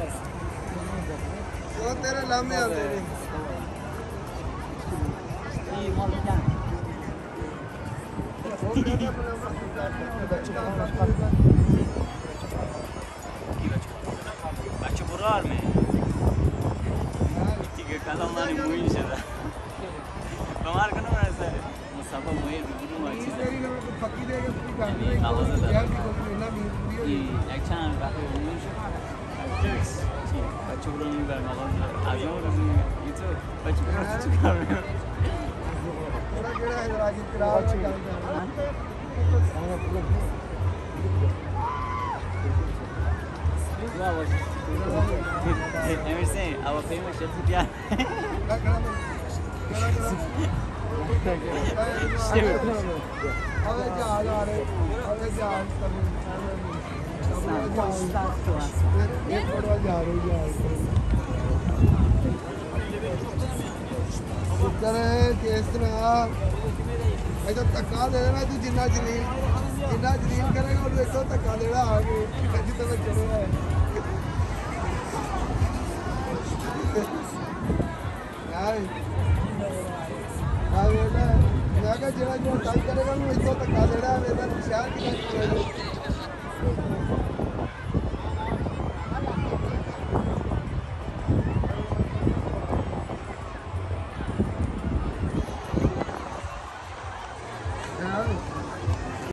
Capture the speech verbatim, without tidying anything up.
वो तेरे लामे आते हैं ये मॉल क्या बच्चे बुरार में ठीक है कल हमारी मूवी चला कमाल करना है सर मुसाफा मूवी रूबरू में अच्छी से पक्की देगा पूरी गाड़ी आवाज आता है ये एक्शन काफी मूवी एक्टर्स बच्चे बुरार में बार मालूम आजम और ये तो बच्चे बुरार से चुका है थोड़ा केड़ा है राजीव कराव में काम Wow, I'm saying our famous chef is here. ऐसा तक्का दे देना तू जिन्ना जलील जिन्ना जलील करेगा और देखो तक्का देना आगे कभी तो मैं चलेगा यार यार ये ना मैं क्या जिन्ना जिन्ना टाइम करेगा मैं इसको तक्का देना है मेरा निशान की